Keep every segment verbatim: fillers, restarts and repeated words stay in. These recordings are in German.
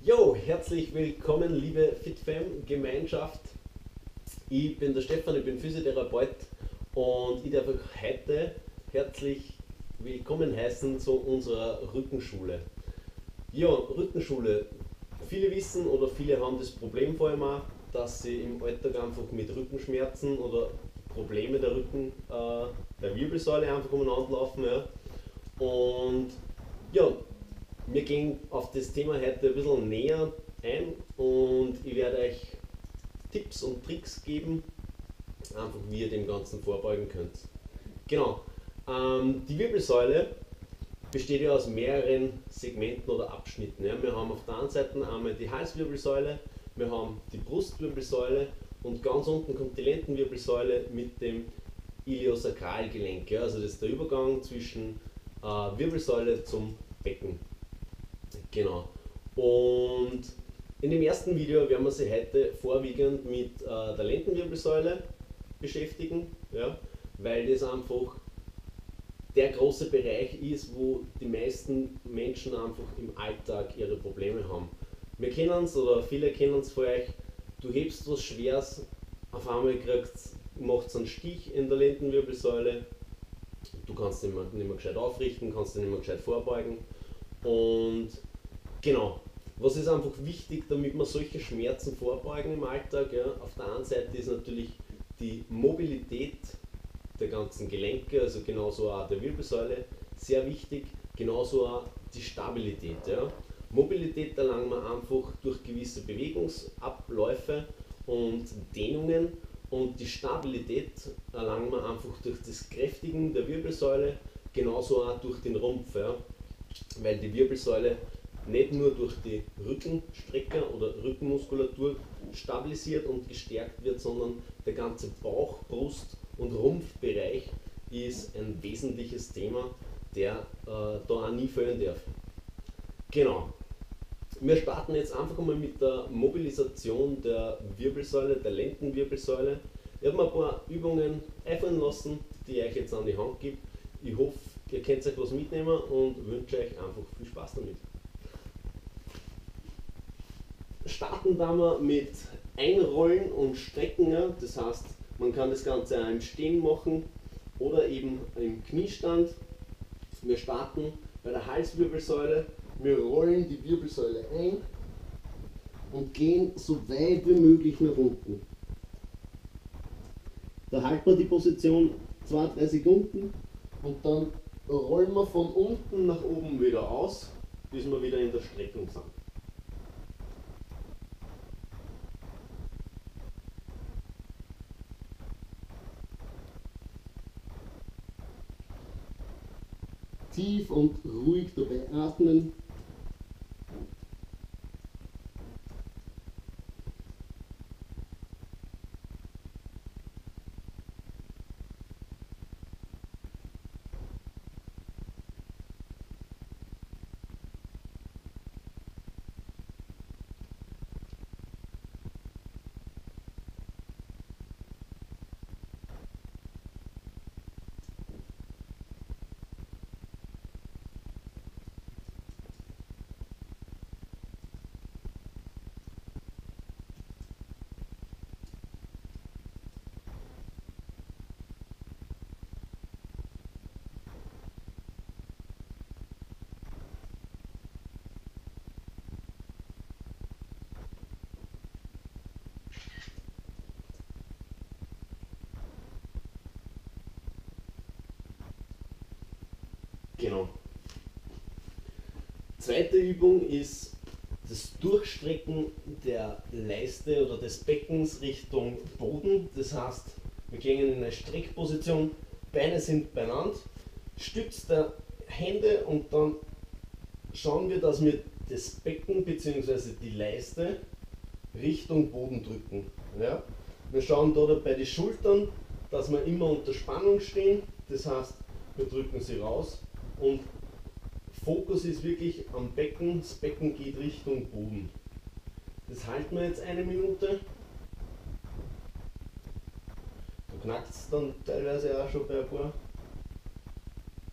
Jo, herzlich willkommen, liebe FitFam-Gemeinschaft. Ich bin der Stefan, ich bin Physiotherapeut und ich darf euch heute herzlich willkommen heißen zu unserer Rückenschule. Ja, Rückenschule. Viele wissen oder viele haben das Problem vor allem auch, dass sie im Alltag einfach mit Rückenschmerzen oder Probleme der Rücken, äh, der Wirbelsäule einfach umeinander laufen. Ja. Und ja, wir gehen auf das Thema heute ein bisschen näher ein und ich werde euch Tipps und Tricks geben, einfach wie ihr dem Ganzen vorbeugen könnt. Genau, ähm, die Wirbelsäule besteht ja aus mehreren Segmenten oder Abschnitten. Ja. Wir haben auf der einen Seite einmal die Halswirbelsäule, wir haben die Brustwirbelsäule und ganz unten kommt die Lendenwirbelsäule mit dem Iliosakralgelenk. Ja. Also das ist der Übergang zwischen äh, Wirbelsäule zum Becken. Genau. Und in dem ersten Video werden wir sich heute vorwiegend mit äh, der Lendenwirbelsäule beschäftigen, ja, weil das einfach der große Bereich ist, wo die meisten Menschen einfach im Alltag ihre Probleme haben. Wir kennen es oder viele kennen es von euch, du hebst was Schweres, auf einmal macht es einen Stich in der Lendenwirbelsäule, du kannst dich nicht mehr, nicht mehr gescheit aufrichten, kannst dich nicht mehr gescheit vorbeugen. Und genau, was ist einfach wichtig, damit wir solche Schmerzen vorbeugen im Alltag? Ja? Auf der einen Seite ist natürlich die Mobilität der ganzen Gelenke, also genauso auch der Wirbelsäule, sehr wichtig, genauso auch die Stabilität. Ja? Mobilität erlangen wir einfach durch gewisse Bewegungsabläufe und Dehnungen und die Stabilität erlangen wir einfach durch das Kräftigen der Wirbelsäule, genauso auch durch den Rumpf. Ja? Weil die Wirbelsäule nicht nur durch die Rückenstrecker oder Rückenmuskulatur stabilisiert und gestärkt wird, sondern der ganze Bauch-, Brust- und Rumpfbereich ist ein wesentliches Thema, der äh, da auch nie fehlen darf. Genau. Wir starten jetzt einfach mal mit der Mobilisation der Wirbelsäule, der Lendenwirbelsäule. Ich habe mir ein paar Übungen einfallen lassen, die ich euch jetzt an die Hand gebe. Ich hoffe, ihr könnt euch was mitnehmen und wünsche euch einfach viel Spaß damit. Starten da wir mit Einrollen und Strecken, das heißt, man kann das Ganze auch im Stehen machen oder eben im Kniestand. Wir starten bei der Halswirbelsäule, wir rollen die Wirbelsäule ein und gehen so weit wie möglich nach unten. Da halten wir die Position zwei bis drei Sekunden und dann rollen wir von unten nach oben wieder aus, bis wir wieder in der Streckung sind. Tief und ruhig dabei atmen. Genau. Zweite Übung ist das Durchstrecken der Leiste oder des Beckens Richtung Boden. Das heißt, wir gehen in eine Streckposition, Beine sind beieinander, Stütz der Hände und dann schauen wir, dass wir das Becken bzw. die Leiste Richtung Boden drücken. Ja? Wir schauen da bei den Schultern, dass wir immer unter Spannung stehen, das heißt, wir drücken sie raus. Und Fokus ist wirklich am Becken, das Becken geht Richtung Boden. Das halten wir jetzt eine Minute. Da knackt es dann teilweise auch schon bei ein paar.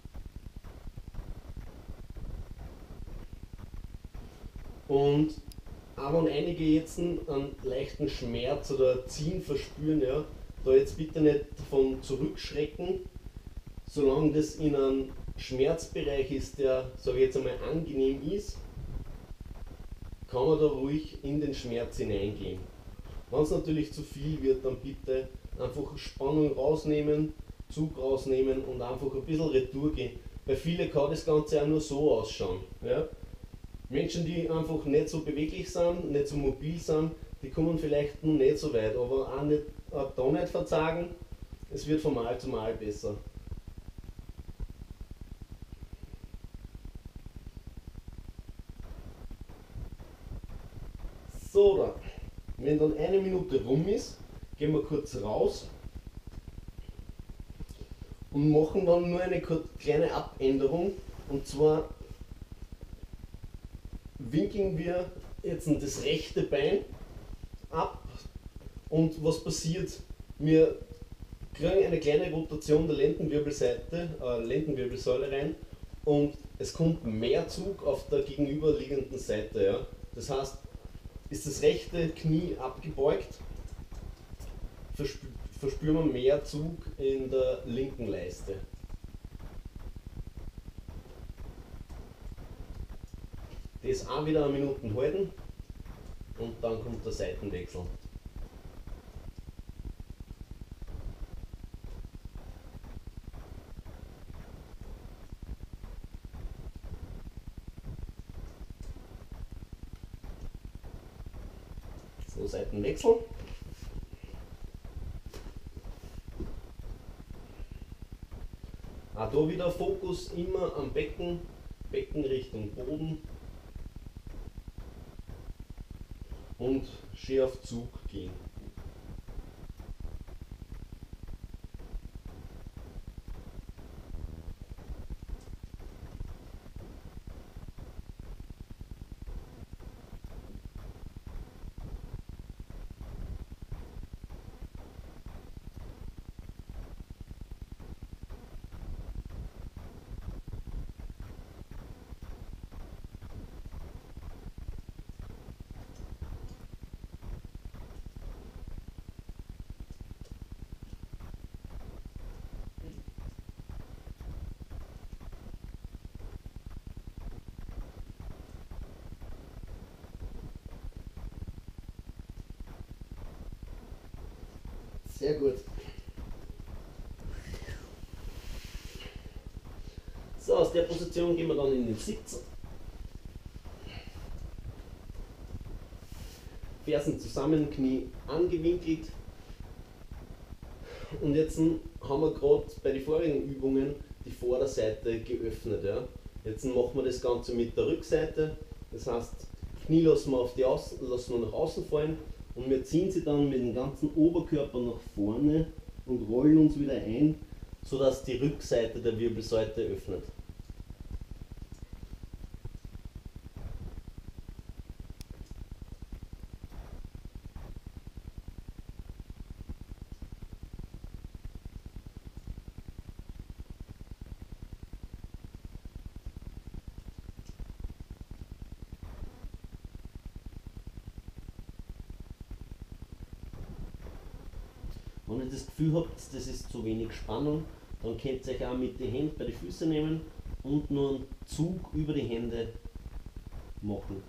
Und Aber wenn einige jetzt einen leichten Schmerz oder Ziehen verspüren, ja, da jetzt bitte nicht davon zurückschrecken, solange das in einem Schmerzbereich ist, der, sage ich jetzt einmal, angenehm ist, kann man da ruhig in den Schmerz hineingehen. Wenn es natürlich zu viel wird, dann bitte einfach Spannung rausnehmen, Zug rausnehmen und einfach ein bisschen Retour gehen. Bei vielen kann das Ganze auch nur so ausschauen. Ja? Menschen, die einfach nicht so beweglich sind, nicht so mobil sind, die kommen vielleicht noch nicht so weit, aber auch, nicht, auch da nicht verzagen, es wird von Mal zu Mal besser. So, dann. Wenn dann eine Minute rum ist, gehen wir kurz raus und machen dann nur eine kleine Abänderung, und zwar winkeln wir jetzt das rechte Bein ab, und was passiert? Wir kriegen eine kleine Rotation der Lendenwirbelseite, äh, Lendenwirbelsäule rein, und es kommt mehr Zug auf der gegenüberliegenden Seite. Ja? Das heißt, ist das rechte Knie abgebeugt, verspü verspüren wir mehr Zug in der linken Leiste. Das auch wieder eine Minute halten und dann kommt der Seitenwechsel. So, Seitenwechsel. Auch da wieder Fokus immer am Becken, Becken Richtung Boden und schön auf Zug gehen. Sehr gut. So, aus der Position gehen wir dann in den Sitz. Fersen zusammen, Knie angewinkelt. Und jetzt haben wir gerade bei den vorigen Übungen die Vorderseite geöffnet. Ja. Jetzt machen wir das Ganze mit der Rückseite. Das heißt, Knie lassen wir, auf die Außen, lassen wir nach außen fallen. Und wir ziehen sie dann mit dem ganzen Oberkörper nach vorne und rollen uns wieder ein, sodass die Rückseite der Wirbelsäule öffnet. Wenn ihr das Gefühl habt, das ist zu wenig Spannung, dann könnt ihr euch auch mit den Händen bei den Füßen nehmen und nur einen Zug über die Hände machen.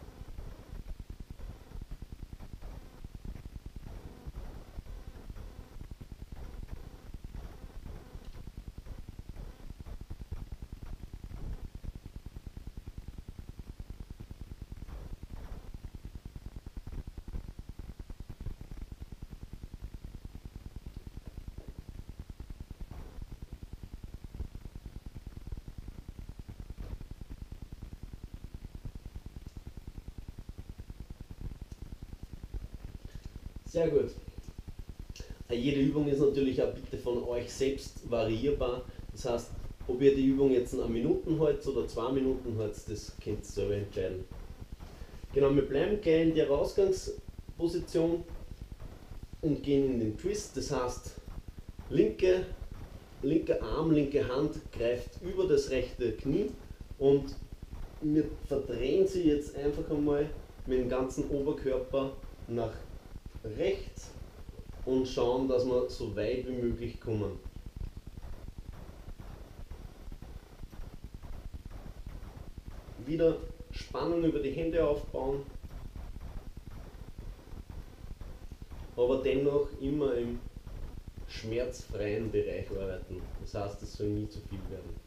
Sehr gut. Jede Übung ist natürlich auch bitte von euch selbst variierbar. Das heißt, ob ihr die Übung jetzt eine Minuten haltet oder zwei Minuten haltet, das könnt ihr selber entscheiden. Genau, wir bleiben gleich in der Ausgangsposition und gehen in den Twist. Das heißt, linke, linker Arm, linke Hand greift über das rechte Knie und wir verdrehen sie jetzt einfach einmal mit dem ganzen Oberkörper nach rechts und schauen, dass wir so weit wie möglich kommen. Wieder Spannung über die Hände aufbauen, aber dennoch immer im schmerzfreien Bereich arbeiten. Das heißt, es soll nie zu viel werden.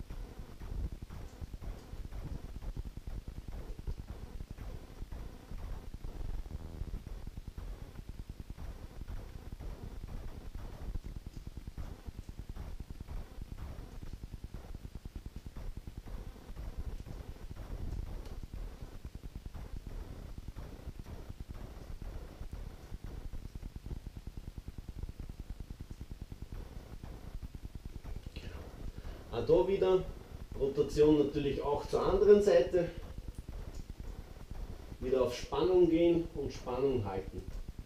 Auch da wieder Rotation natürlich auch zur anderen Seite. Wieder auf Spannung gehen und Spannung halten.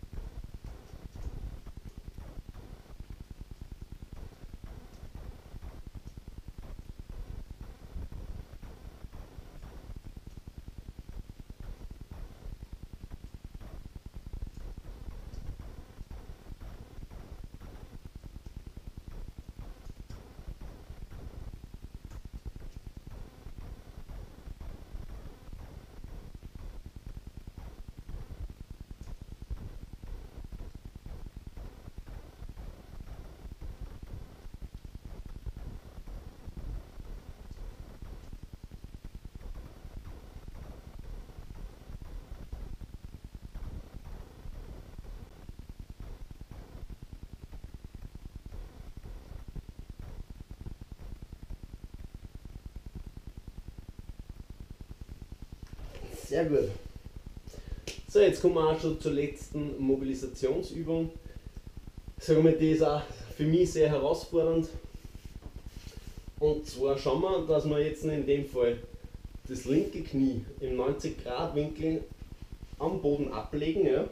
Sehr gut. So, jetzt kommen wir auch schon zur letzten Mobilisationsübung. Sagen wir, die ist auch für mich sehr herausfordernd. Und zwar schauen wir, dass wir jetzt in dem Fall das linke Knie im neunzig Grad Winkel am Boden ablegen. Ja?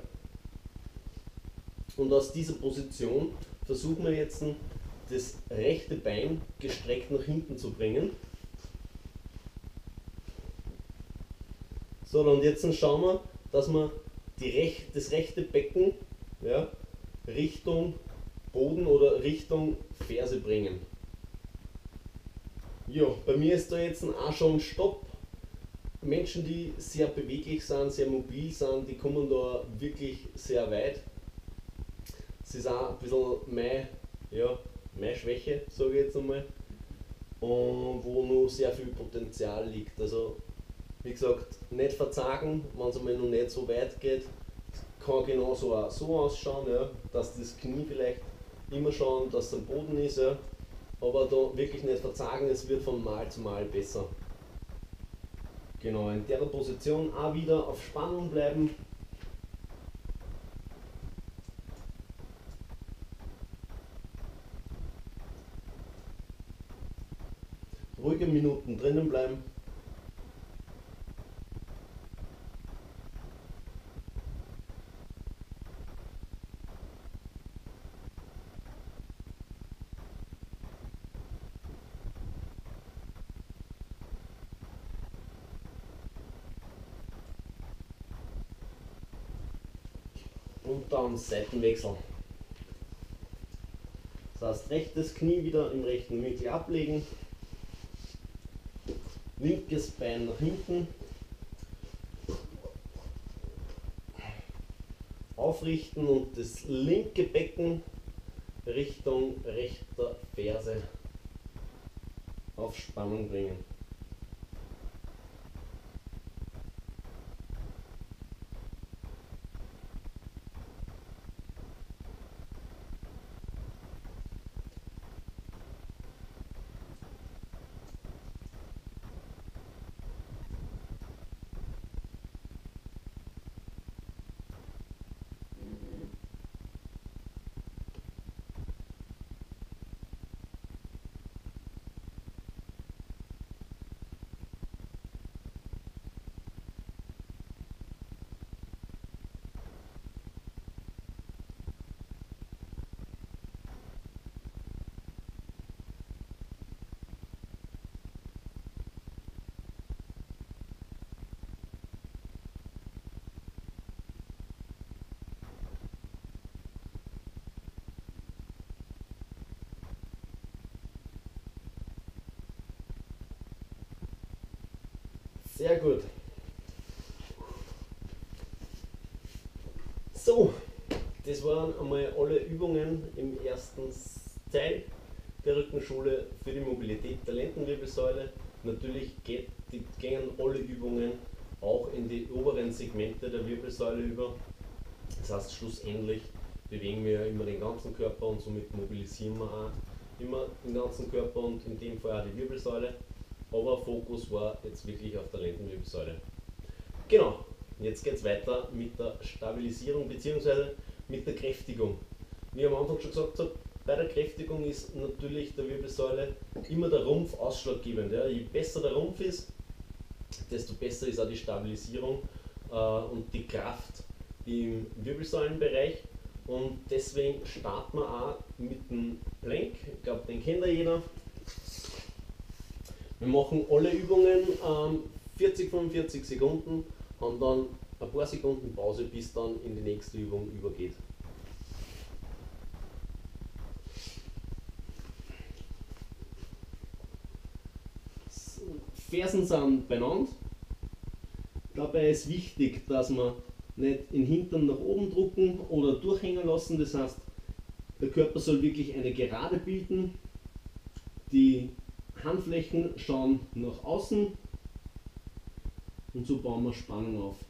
Und aus dieser Position versuchen wir jetzt das rechte Bein gestreckt nach hinten zu bringen. So, und jetzt schauen wir, dass wir die Rech das rechte Becken, ja, Richtung Boden oder Richtung Ferse bringen. Ja, bei mir ist da jetzt auch schon Stopp. Menschen, die sehr beweglich sind, sehr mobil sind, die kommen da wirklich sehr weit. Das ist auch ein bisschen meine, ja, meine Schwäche, sage ich jetzt einmal, und wo noch sehr viel Potenzial liegt. Also, wie gesagt, nicht verzagen, wenn es einmal noch nicht so weit geht. Kann genauso auch so ausschauen, ja, dass das Knie vielleicht immer schauen, dass es am Boden ist, ja, aber da wirklich nicht verzagen, es wird von Mal zu Mal besser. Genau, in der Position auch wieder auf Spannung bleiben. Ruhige Minuten drinnen bleiben. Und dann Seitenwechsel. Das heißt, rechtes Knie wieder im rechten Winkel ablegen, linkes Bein nach hinten, aufrichten und das linke Becken Richtung rechter Ferse auf Spannung bringen. Sehr gut. So, das waren einmal alle Übungen im ersten Teil der Rückenschule für die Mobilität der Lendenwirbelsäule. Natürlich geht, die, gehen alle Übungen auch in die oberen Segmente der Wirbelsäule über. Das heißt, schlussendlich bewegen wir immer den ganzen Körper und somit mobilisieren wir auch immer den ganzen Körper und in dem Fall auch die Wirbelsäule. Aber Fokus war jetzt wirklich auf der Lendenwirbelsäule. Genau, jetzt geht es weiter mit der Stabilisierung bzw. mit der Kräftigung. Wie ich am Anfang schon gesagt habe, bei der Kräftigung ist natürlich der Wirbelsäule immer der Rumpf ausschlaggebend. Ja. Je besser der Rumpf ist, desto besser ist auch die Stabilisierung äh, und die Kraft im Wirbelsäulenbereich. Und deswegen starten wir auch mit dem Plank. Ich glaube, den kennt ja jeder. Wir machen alle Übungen ähm, vierzig, fünfundvierzig Sekunden, haben dann ein paar Sekunden Pause, bis dann in die nächste Übung übergeht. Fersen sind beieinander. Dabei ist wichtig, dass wir nicht den Hintern nach oben drucken oder durchhängen lassen. Das heißt, der Körper soll wirklich eine Gerade bilden. Die Handflächen schauen nach außen und so bauen wir Spannung auf.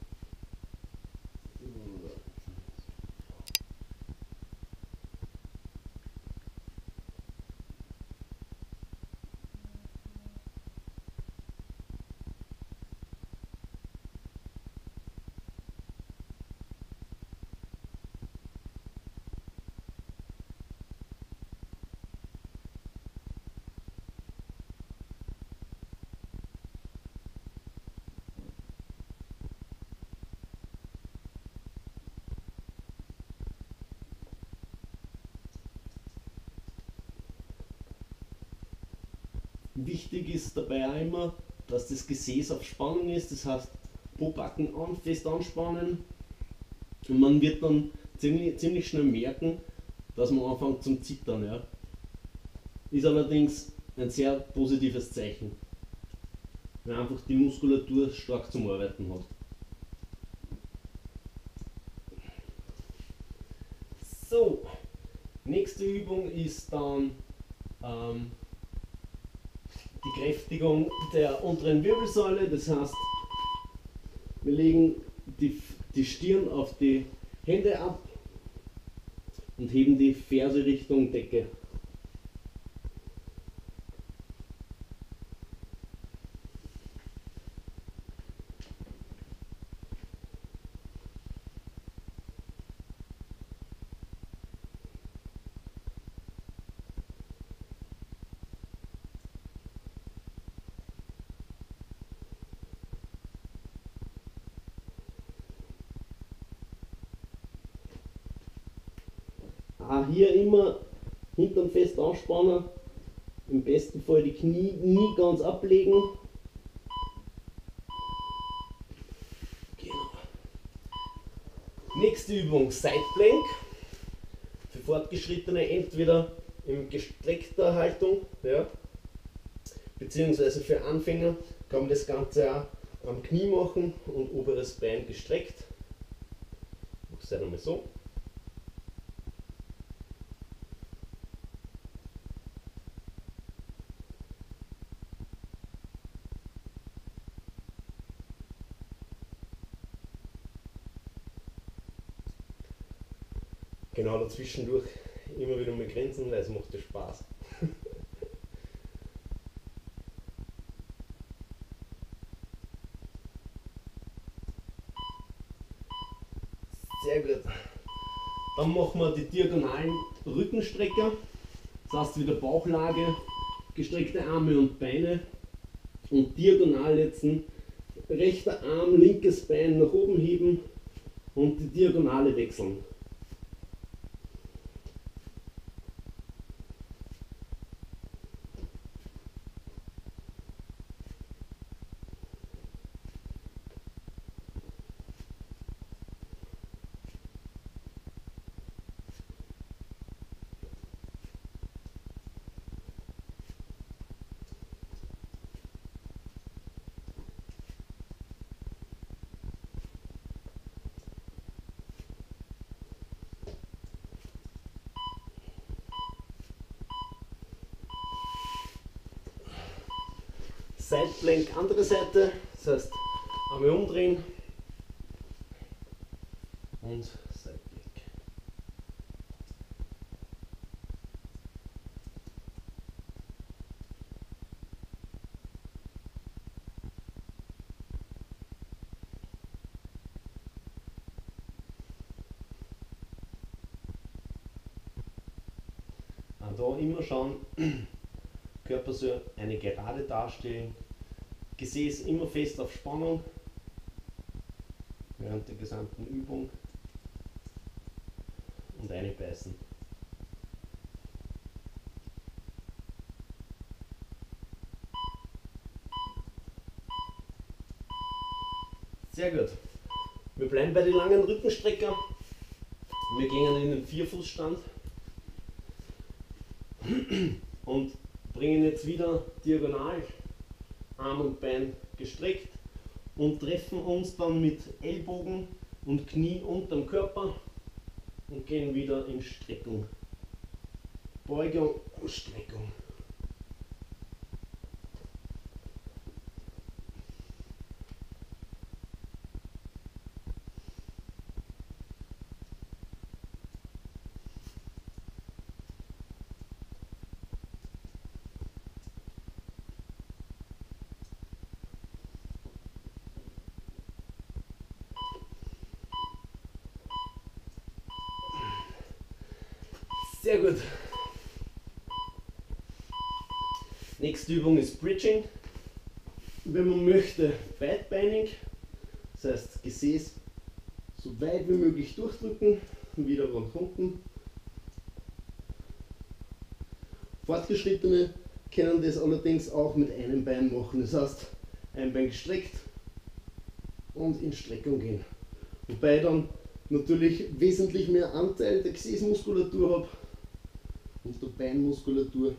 Wichtig ist dabei auch immer, dass das Gesäß auf Spannung ist, das heißt Pobacken an, fest anspannen und man wird dann ziemlich, ziemlich schnell merken, dass man anfängt zum Zittern. Ja. Ist allerdings ein sehr positives Zeichen, weil einfach die Muskulatur stark zum Arbeiten hat. So, nächste Übung ist dann ähm, die Kräftigung der unteren Wirbelsäule, das heißt, wir legen die, die Stirn auf die Hände ab und heben die Ferse Richtung Decke. Auch hier immer Hintern fest anspannen, im besten Fall die Knie nie ganz ablegen. Genau. Nächste Übung, Side Plank. Für Fortgeschrittene entweder in gestreckter Haltung, ja, beziehungsweise für Anfänger kann man das Ganze auch am Knie machen und oberes Bein gestreckt. Ich mache es einmal so. Genau dazwischendurch immer wieder mal grinsen, weil es macht ja Spaß. Sehr gut. Dann machen wir die diagonalen Rückenstrecker. Das heißt wieder Bauchlage, gestreckte Arme und Beine und diagonal jetzt rechter Arm, linkes Bein nach oben heben und die Diagonale wechseln. Sideplank andere Seite, das heißt einmal umdrehen und Sideplank. Auch da immer schauen, Körper soll eine Gerade darstellen, Gesäß immer fest auf Spannung während der gesamten Übung und einbeißen. Sehr gut. Wir bleiben bei den langen Rückenstrecker. Wir gehen in den Vierfußstand und bringen jetzt wieder diagonal Arm und Bein gestreckt und treffen uns dann mit Ellbogen und Knie unterm Körper und gehen wieder in Streckung. Beugung und Streckung. Sehr gut. Nächste Übung ist Bridging. Wenn man möchte, beidbeinig, das heißt Gesäß so weit wie möglich durchdrücken, wieder nach unten. Fortgeschrittene können das allerdings auch mit einem Bein machen, das heißt ein Bein gestreckt und in Streckung gehen. Wobei ich dann natürlich wesentlich mehr Anteil der Gesäßmuskulatur habe und der Beinmuskulatur.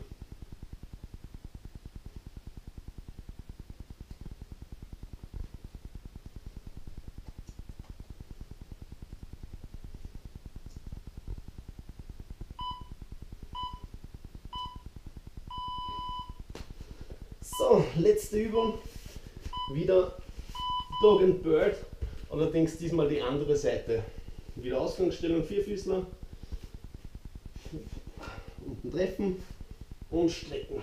So, letzte Übung. Wieder Dog and Bird, allerdings diesmal die andere Seite. Wieder Ausgangsstellung, Vierfüßler. Unten treffen und strecken.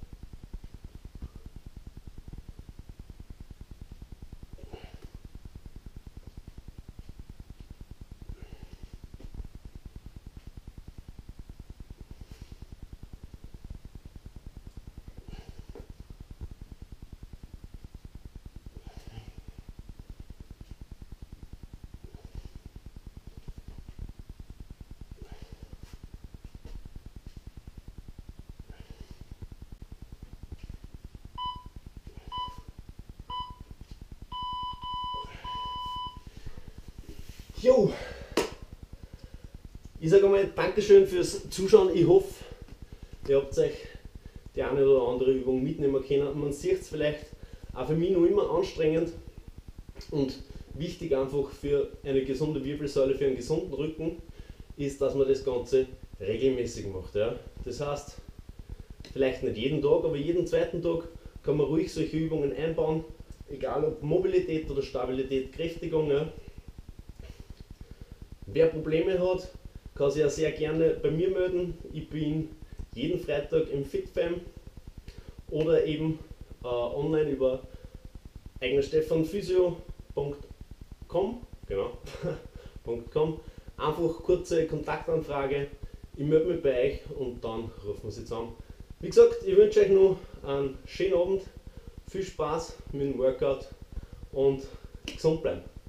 Jo, ich sage einmal Dankeschön fürs Zuschauen. Ich hoffe, ihr habt euch die eine oder andere Übung mitnehmen können. Man sieht es vielleicht auch für mich noch immer anstrengend und wichtig einfach für eine gesunde Wirbelsäule, für einen gesunden Rücken, ist, dass man das Ganze regelmäßig macht. Ja. Das heißt, vielleicht nicht jeden Tag, aber jeden zweiten Tag kann man ruhig solche Übungen einbauen, egal ob Mobilität oder Stabilität, Kräftigung. Ja. Wer Probleme hat, kann sich ja sehr gerne bei mir melden. Ich bin jeden Freitag im FitFam oder eben äh, online über eigenstephanphysio punkt com. Genau. .com. Einfach kurze Kontaktanfrage. Ich melde mich bei euch und dann rufen wir sie zusammen. Wie gesagt, ich wünsche euch noch einen schönen Abend, viel Spaß mit dem Workout und gesund bleiben.